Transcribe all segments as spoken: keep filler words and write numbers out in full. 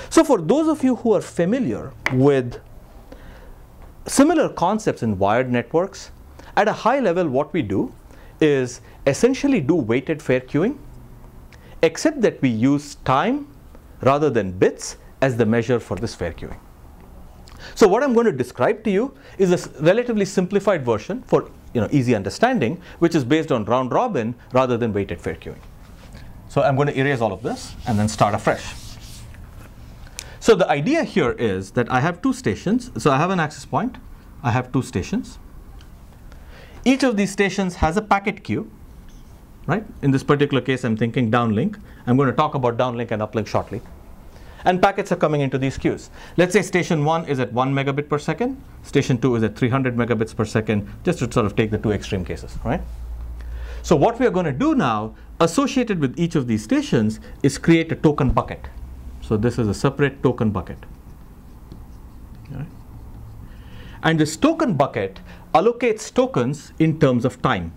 So for those of you who are familiar with similar concepts in wired networks, at a high level what we do is essentially do weighted fair queuing, except that we use time rather than bits as the measure for this fair queuing. So what I'm going to describe to you is a relatively simplified version for you know, easy understanding, which is based on round robin rather than weighted fair queuing. So I'm going to erase all of this and then start afresh. So the idea here is that I have two stations. So I have an access point. I have two stations. Each of these stations has a packet queue, right? In this particular case, I'm thinking downlink. I'm going to talk about downlink and uplink shortly. And packets are coming into these queues. Let's say station one is at one megabit per second. Station two is at three hundred megabits per second, just to sort of take the two extreme cases, right? So what we are going to do now, associated with each of these stations, is create a token bucket. So this is a separate token bucket. Right? And this token bucket allocates tokens in terms of time.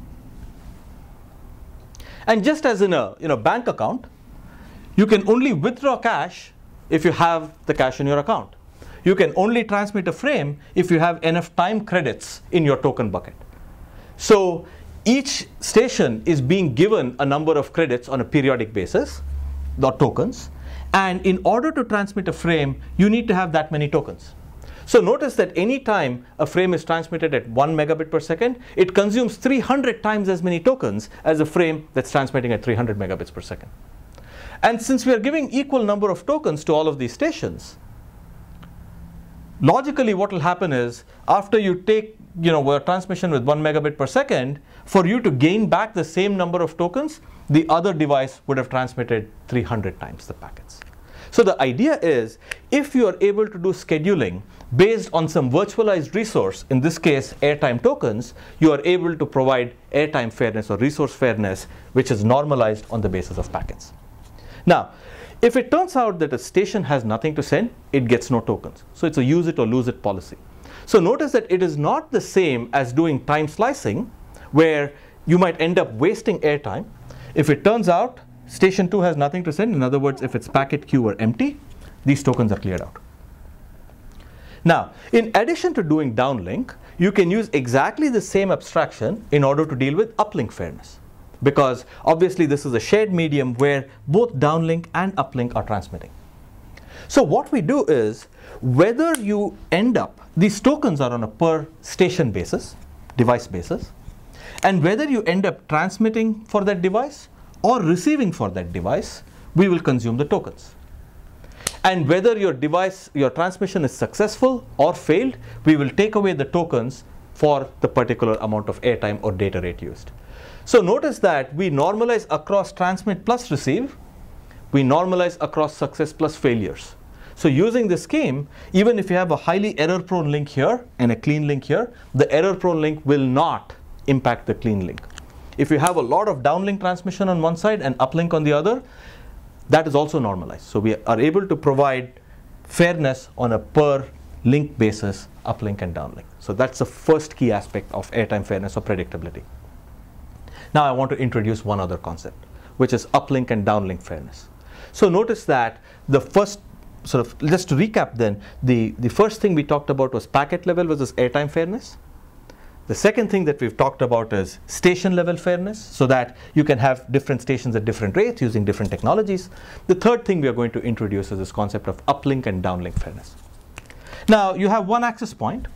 And just as in a you know, bank account, you can only withdraw cash if you have the cash in your account. You can only transmit a frame if you have enough time credits in your token bucket. So each station is being given a number of credits on a periodic basis, the tokens. And in order to transmit a frame, you need to have that many tokens. So notice that any time a frame is transmitted at one megabit per second, it consumes three hundred times as many tokens as a frame that's transmitting at three hundred megabits per second. And since we are giving equal number of tokens to all of these stations, logically what will happen is after you take you know, a transmission with one megabit per second, for you to gain back the same number of tokens, the other device would have transmitted three hundred times the packets. So the idea is, if you are able to do scheduling based on some virtualized resource, in this case airtime tokens, you are able to provide airtime fairness or resource fairness, which is normalized on the basis of packets. Now, if it turns out that a station has nothing to send, it gets no tokens. So it's a use it or lose it policy. So notice that it is not the same as doing time slicing, where you might end up wasting airtime. If it turns out station two has nothing to send, in other words, if its packet queue were empty, these tokens are cleared out. Now, in addition to doing downlink, you can use exactly the same abstraction in order to deal with uplink fairness. Because obviously this is a shared medium where both downlink and uplink are transmitting. So what we do is, whether you end up, these tokens are on a per station basis, device basis, and whether you end up transmitting for that device or receiving for that device, we will consume the tokens. And whether your device, your transmission is successful or failed, we will take away the tokens for the particular amount of airtime or data rate used. So notice that we normalize across transmit plus receive, we normalize across success plus failures. So using this scheme, even if you have a highly error-prone link here and a clean link here, the error-prone link will not impact the clean link. If you have a lot of downlink transmission on one side and uplink on the other, that is also normalized. So we are able to provide fairness on a per link basis, uplink and downlink. So that's the first key aspect of airtime fairness or predictability. Now I want to introduce one other concept, which is uplink and downlink fairness. So notice that the first, sort of, just to recap then, the, the first thing we talked about was packet level versus airtime fairness. The second thing that we've talked about is station level fairness, so that you can have different stations at different rates using different technologies. The third thing we are going to introduce is this concept of uplink and downlink fairness. Now you have one access point.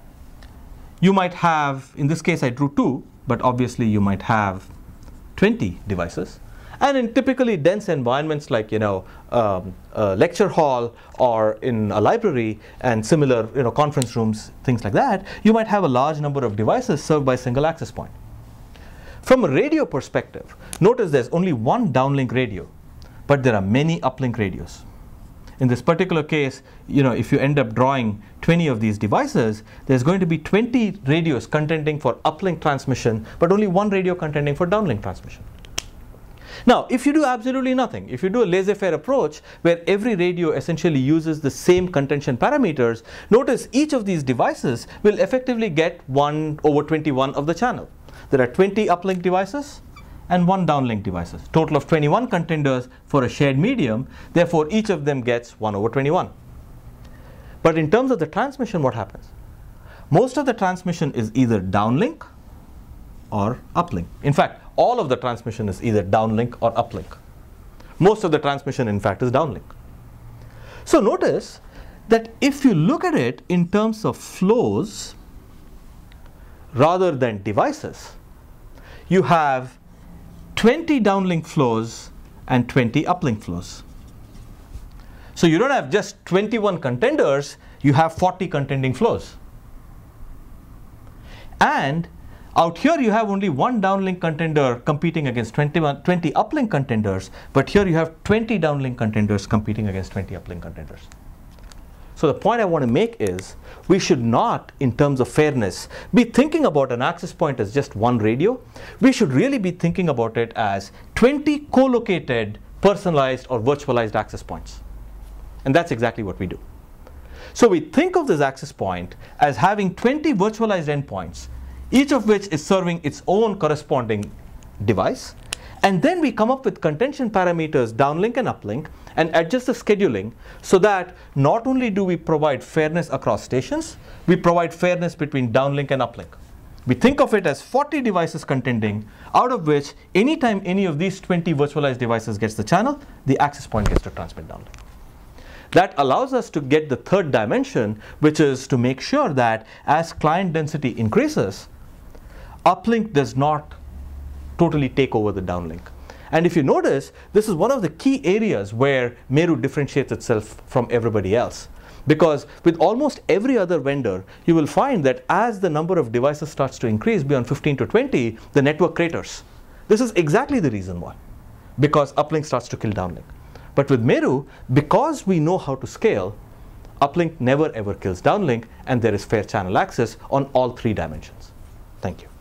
You might have, in this case I drew two, but obviously you might have twenty devices. And in typically dense environments like you know um, a lecture hall or in a library and similar you know conference rooms, things like that, you might have a large number of devices served by a single access point. From a radio perspective, notice there's only one downlink radio, but there are many uplink radios. In this particular case, you know, if you end up drawing twenty of these devices, there's going to be twenty radios contending for uplink transmission, but only one radio contending for downlink transmission. Now, if you do absolutely nothing, if you do a laissez-faire approach where every radio essentially uses the same contention parameters, notice each of these devices will effectively get one over twenty-one of the channel. There are twenty uplink devices and one downlink devices. Total of twenty-one contenders for a shared medium. Therefore, each of them gets one over twenty-one. But in terms of the transmission, what happens? Most of the transmission is either downlink or uplink. In fact, all of the transmission is either downlink or uplink. Most of the transmission, in fact, is downlink. So notice that if you look at it in terms of flows rather than devices, you have twenty downlink flows and twenty uplink flows. So you don't have just twenty-one contenders, you have forty contending flows. And out here you have only one downlink contender competing against twenty-one, twenty uplink contenders, but here you have twenty downlink contenders competing against twenty uplink contenders. So the point I want to make is, we should not, in terms of fairness, be thinking about an access point as just one radio. We should really be thinking about it as twenty co-located, personalized or virtualized access points. And that's exactly what we do. So we think of this access point as having twenty virtualized endpoints, each of which is serving its own corresponding device. And then we come up with contention parameters, downlink and uplink, and adjust the scheduling so that not only do we provide fairness across stations, we provide fairness between downlink and uplink. We think of it as forty devices contending, out of which anytime any of these twenty virtualized devices gets the channel, the access point gets to transmit downlink. That allows us to get the third dimension, which is to make sure that as client density increases, uplink does not totally take over the downlink. And if you notice, this is one of the key areas where Meru differentiates itself from everybody else. Because with almost every other vendor, you will find that as the number of devices starts to increase beyond fifteen to twenty, the network craters. This is exactly the reason why. Because uplink starts to kill downlink. But with Meru, because we know how to scale, uplink never ever kills downlink, and there is fair channel access on all three dimensions. Thank you.